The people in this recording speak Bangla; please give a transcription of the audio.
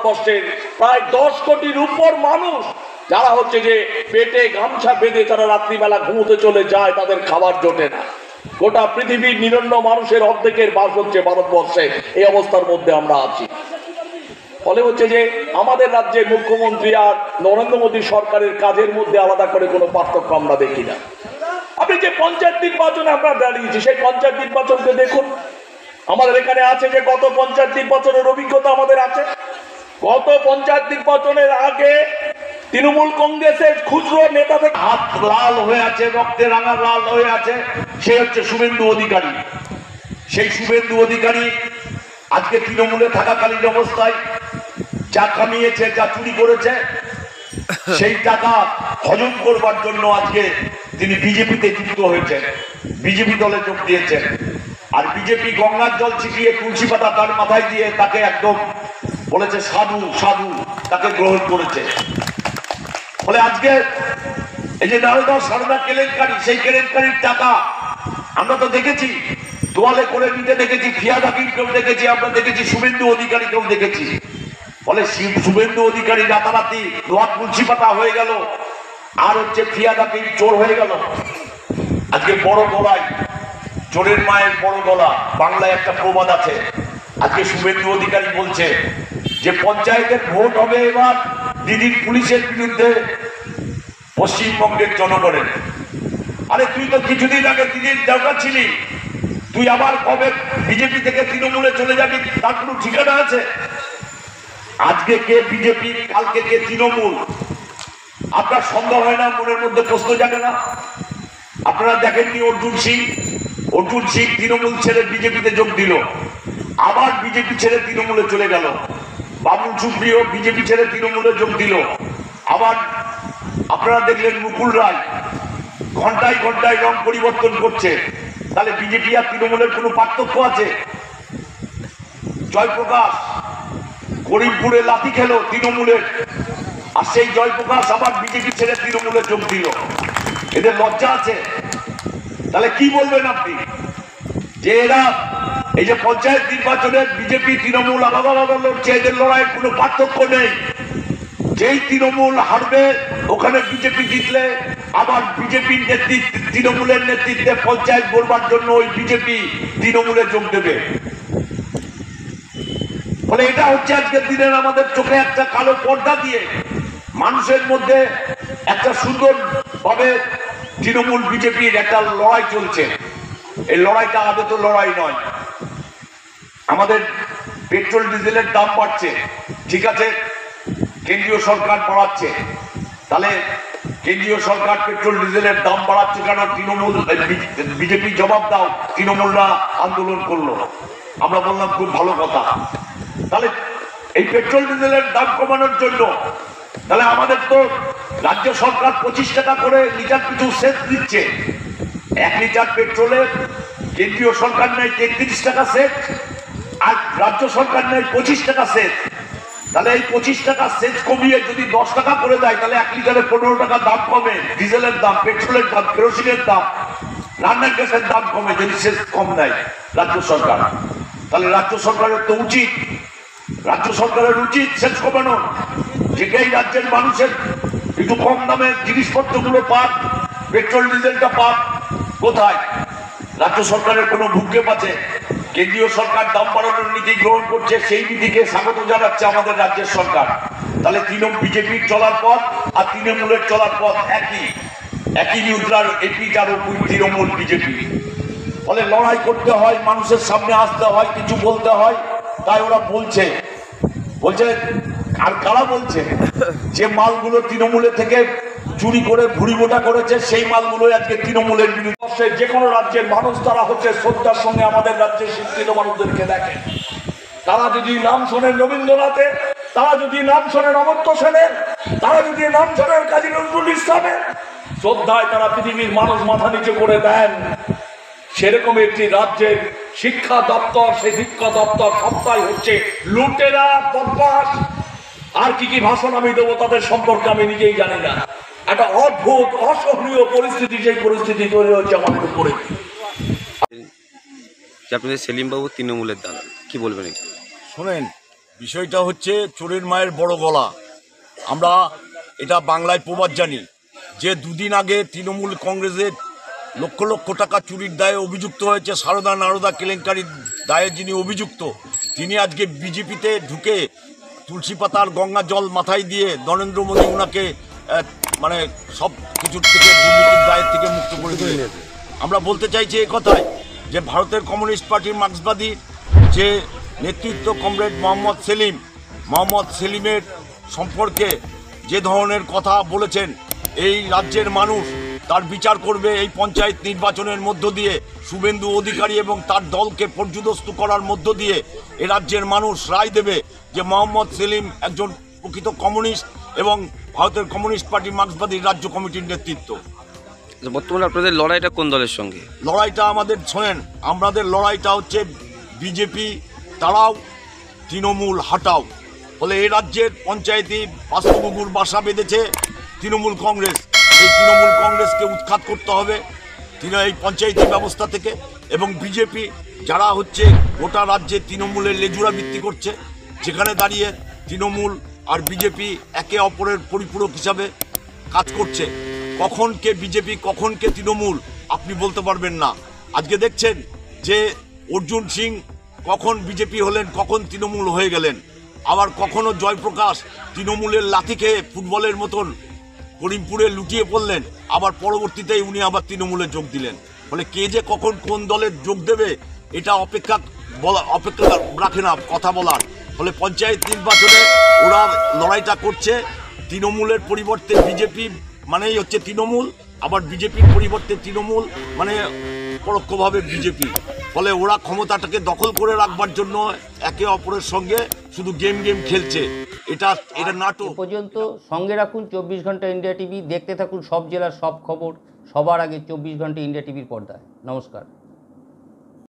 ভারতবর্ষের প্রায় 10 কোটির উপর মানুষ যারা হচ্ছে যে পেটে গামছা বেঁধে তারা রাত্রিবেলা ঘুমোতে চলে যায়, তাদের খাবার জোটে না। গোটা পৃথিবীর নিরন্ন মানুষের অর্ধেকের বাস হচ্ছে ভারতবর্ষে। এই অবস্থার মধ্যে আমরা আছি। ফলে হচ্ছে যে আমাদের রাজ্যের মুখ্যমন্ত্রী আর নরেন্দ্র মোদী সরকারের কাজের মধ্যে আলাদা করে কোনো পার্থক্য আমরা দেখি না। আপনি যে পঞ্চায়েত নির্বাচনে আমরা দাঁড়িয়েছি, সেই পঞ্চায়েত নির্বাচনকে দেখুন। আমাদের এখানে আছে যে গত পঞ্চায়েত নির্বাচনের অভিজ্ঞতা আমাদের আছে। গত পঞ্চায়েত নির্বাচনের আগে তৃণমূল কংগ্রেসের খুচরো নেতা থেকে হাত লাল হয়ে আছে, রক্তে রাঙা লাল হয়ে আছে, সে হচ্ছে শুভেন্দু অধিকারী। সেই শুভেন্দু অধিকারী আজকে তৃণমূলে থাকাকালীন অবস্থায় যা কামিয়েছে, যা চুরি করেছে, সেই টাকা হজম করবার জন্য আজকে তিনি বিজেপিতে যুক্ত হয়েছেন, বিজেপি দলে যোগ দিয়েছেন। আর বিজেপি গঙ্গার জল ছিটিয়ে তুলসী পাতা তার মাথায় দিয়ে তাকে একদম বলেছে সাধু সাধু, তাকে গ্রহণ করেছে। ফলে আজকে এই যে নারদা সারদা কেলেঙ্কারি, সেই কেলেঙ্কারির টাকা আমরা তো দেখেছি, দোয়ালে করে নিতে দেখেছি, ফিয়াদ হাকিমকেও দেখেছি, আমরা দেখেছি শুভেন্দু অধিকারীকেও দেখেছি। ফলে শুভেন্দু অধিকারী রাতারাতি দোয়া তুলসী পাতা হয়ে গেল, আর হচ্ছে ফিয়াদ হাকিম চোর হয়ে গেল। আজকে বড় গলায়, চোরের মায়ের বড় গলা, বাংলায় একটা প্রবাদ আছে। আজকে শুভেন্দু অধিকারী বলছে যে পঞ্চায়েতের ভোট হবে এবার দিদির পুলিশের বিরুদ্ধে পশ্চিমবঙ্গের জনগণের। আরে তুই তো কিছুদিন আগে দিদির দরকার ছিলি, তুই আবার কবে বিজেপি থেকে তৃণমূলে চলে যাবি তার কোনো ঠিকানা আছে? আজকে কে বিজেপি, কালকে কে তৃণমূল, আপনার সন্দেহ হয় না? মনের মধ্যে প্রশ্ন জাগে না? আপনারা দেখেননি অর্জুন সিং তৃণমূল ছেড়ে বিজেপিতে যোগ দিল, আবার বিজেপি ছেড়ে তৃণমূলে চলে গেল। বাবুল সুপ্রিয় বিজেপি ছেড়ে তৃণমূলে যোগ দিল, আবার আপনারা দেখলেন মুকুল রায় ঘন্টায় ঘন্টায় রং পরিবর্তন করছে। তাহলে বিজেপি আর তৃণমূলের কোনো পার্থক্য আছে? জয়প্রকাশ করিমপুরে লাথি খেলো তৃণমূলের, আর সেই জয়প্রকাশ আবার বিজেপি ছেড়ে তৃণমূলে যোগ দিল। এদের লজ্জা আছে? তাহলে কি বলবেন আপনি যে এরা এই যে পঞ্চায়েত নির্বাচনে বিজেপি তৃণমূল আলাদা আলাদা লড়ছে, এদের লড়াইয়ের কোনো পার্থক্য নেই। যেই তৃণমূল হারবে ওখানে বিজেপি জিতলে আবার বিজেপির নেতৃত্বে, তৃণমূলের নেতৃত্বে পঞ্চায়েত বলবার জন্য ওই বিজেপি তৃণমূলে যোগ দেবে। ফলে এটা হচ্ছে আজকের দিনের আমাদের চোখে একটা কালো পর্দা দিয়ে মানুষের মধ্যে একটা সুন্দর ভাবে তৃণমূল বিজেপির একটা লড়াই চলছে। এই লড়াইটা আদৌ তো লড়াই নয়। আমাদের পেট্রোল ডিজেলের দাম বাড়ছে, ঠিক আছে, কেন্দ্রীয় সরকার বাড়াচ্ছে। তাহলে কেন্দ্রীয় সরকার পেট্রোল ডিজেলের দাম বাড়াচ্ছে কেন? তৃণমূল বিজেপি জবাব দাও, তৃণমূলরা আন্দোলন করলো। আমরা বললাম খুব ভালো কথা। তাহলে এই পেট্রোল ডিজেলের দাম কমানোর জন্য তাহলে আমাদের তো রাজ্য সরকার 25 টাকা করে লিটার পিছু সেচ দিচ্ছে। 1 লিটার পেট্রোলে কেন্দ্রীয় সরকার নেয় 33 টাকা সেচ, আর রাজ্য সরকার নেয় 25 টাকা সেচ। তাহলে এই 25 টাকা সেচ কমিয়ে যদি 10 টাকা করে দেয়, তাহলে 1 লিটারে 15 টাকা দাম কমে। ডিজেলের দাম, পেট্রোলের দাম, কেরোসিনের দাম, রান্নার গ্যাসের দাম কমে যদি সেচ কম দেয় রাজ্য সরকার। তাহলে রাজ্য সরকারের তো উচিত, সেচ কমানো, যে এই রাজ্যের মানুষের একটু কম দামে জিনিসপত্রগুলো পাক, পেট্রোল ডিজেলটা পাক। কোথায়? রাজ্য সরকারের কোনো ভূক্ষেপ আছে? কেন্দ্রীয় সরকার দাম বাড়ানোর নীতি গ্রহণ করছে, সেই নীতিকে স্বাগত জানাচ্ছে আমাদের রাজ্যের সরকার। তাহলে বিজেপির চলার পথ আর তৃণমূলের চলার পথ একই মুদ্রার এপিঠ আর ওপিঠ তৃণমূল বিজেপি। ফলে লড়াই করতে হয়, মানুষের সামনে আসতে হয়, কিছু বলতে হয়। তাই ওরা বলছে। আর কারা বলছে? যে মালগুলো তৃণমূলের থেকে চুরি করে ভুড়ি মোটা করেছে, সেই মালগুলো আজকে তৃণমূলের বিরুদ্ধে। যে কোনো রাজ্যের মানুষ তারা হচ্ছে শ্রদ্ধার সঙ্গে আমাদের রাজ্যের শিক্ষিত মানুষদেরকে দেখে। তারা যদি নাম শোনেন রবীন্দ্রনাথের, তারা যদি নাম শোনেন অমর্ত্য সেনের, তারা যদি নাম শোনেন কাজী নজরুল ইসলামের, শ্রদ্ধায় তারা পৃথিবীর মানুষ মাথা নিচু করে দেন। সেরকম একটি রাজ্যের শিক্ষা দপ্তর, সেই শিক্ষা দপ্তর সবটাই হচ্ছে লুটেরা, বদমাশ। আর কি কি ভাষণ আমি দেবো তাদের সম্পর্কে আমি নিজেই জানি না। একটা অদ্ভুত অসহনীয় পরিস্থিতি, সেই পরিস্থিতি তৈরি হচ্ছে আমাদের উপরে। আপনাদের সেলিম বাবু তৃণমূলের দাদা, কি বলবেন? শোনেন, বিষয়টা হচ্ছে চোরের মায়ের বড় গলা। আমরা এটা বাংলায় প্রবাদ জানি যে দুদিন আগে তৃণমূল কংগ্রেসের লক্ষ লক্ষ টাকা চুরির দায়ে অভিযুক্ত হয়েছে সারদা নারদা কেলেঙ্কারির দায়ে যিনি অভিযুক্ত, তিনি আজকে বিজেপিতে ঢুকে তুলসী পাতার গঙ্গা জল মাথায় দিয়ে নরেন্দ্র মোদী ওনাকে মানে সব কিছুর থেকে দুর্নীতির দায়ের থেকে মুক্ত করে দিলেন। আমরা বলতে চাইছি এই কথায় যে ভারতের কমিউনিস্ট পার্টির মার্ক্সবাদী যে নেতৃত্ব কমরেড মোহাম্মদ সেলিমের সম্পর্কে যে ধরনের কথা বলেছেন, এই রাজ্যের মানুষ তার বিচার করবে এই পঞ্চায়েত নির্বাচনের মধ্য দিয়ে। শুভেন্দু অধিকারী এবং তার দলকে পর্যুদস্ত করার মধ্য দিয়ে এ রাজ্যের মানুষ রায় দেবে যে মোহাম্মদ সেলিম একজন প্রকৃত কমিউনিস্ট এবং ভারতের কমিউনিস্ট পার্টি মার্ক্সবাদী রাজ্য কমিটির নেতৃত্ব। বর্তমানে আপনাদের লড়াইটা কোন দলের সঙ্গে? লড়াইটা আমাদের শোনেন, আমাদের লড়াইটা হচ্ছে বিজেপি তাড়াও, তৃণমূল হাটাও। ফলে এই রাজ্যের পঞ্চায়েতে বাস্তুবুগুর বাসা বেঁধেছে তৃণমূল কংগ্রেস। এই তৃণমূল কংগ্রেসকে উৎখাত করতে হবে এই পঞ্চায়েতি ব্যবস্থা থেকে। এবং বিজেপি যারা হচ্ছে গোটা রাজ্যে তৃণমূলের লেজুরা ভিত্তি করছে, যেখানে দাঁড়িয়ে তৃণমূল আর বিজেপি একে অপরের পরিপূরক হিসাবে কাজ করছে। কখন কে বিজেপি কখন কে তৃণমূল আপনি বলতে পারবেন না। আজকে দেখছেন যে অর্জুন সিং কখন বিজেপি হলেন, কখন তৃণমূল হয়ে গেলেন। আবার কখনো জয়প্রকাশ তৃণমূলের লাথি খেয়ে ফুটবলের মতন করিমপুরে লুটিয়ে পড়লেন, আবার পরবর্তীতেই উনি আবার তৃণমূলে যোগ দিলেন। ফলে কে যে কখন কোন দলে যোগ দেবে এটা অপেক্ষা রাখে না কথা বলার। ফলে পঞ্চায়েত নির্বাচনে ওরা লড়াইটা করছে তৃণমূলের পরিবর্তে বিজেপি মানেই হচ্ছে তৃণমূল, আবার বিজেপির পরিবর্তে তৃণমূল মানে পরোক্ষভাবে বিজেপি। ফলে ওরা ক্ষমতাটাকে দখল করে রাখবার জন্য একে অপরের সঙ্গে শুধু গেম খেলছে। এটা নাটক। পর্যন্ত সঙ্গে রাখুন 24 ঘন্টা ইন্ডিয়া টিভি, দেখতে থাকুন সব জেলার সব খবর সবার আগে 24 ঘন্টা ইন্ডিয়া টিভির পর্দায়। নমস্কার।